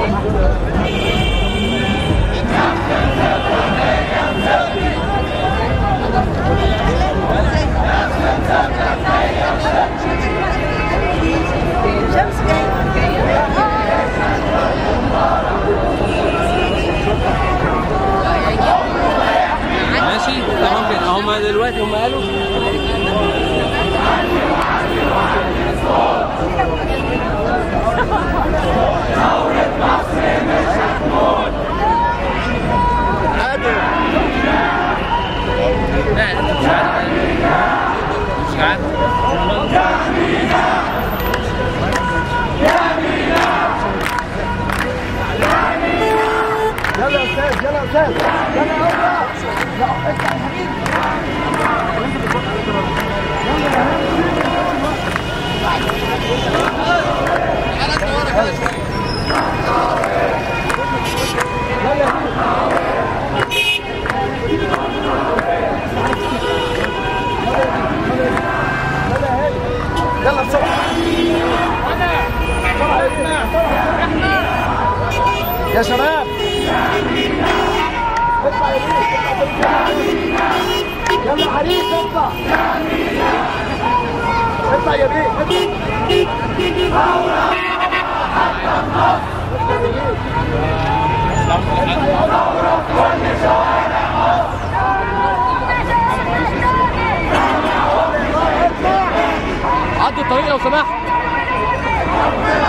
ماشي ممكن هم دلوقتي هم قالوا لا انت مش عارف مش عارف يلا يا استاذ يلا يا استاذ يلا يا لا افتح يا حبيبي يلا بسرعه يا شباب اطلع يا بيه يلا حريق اطلع اطلع يا بيه اطلع عدوا الطريق لو سمحت.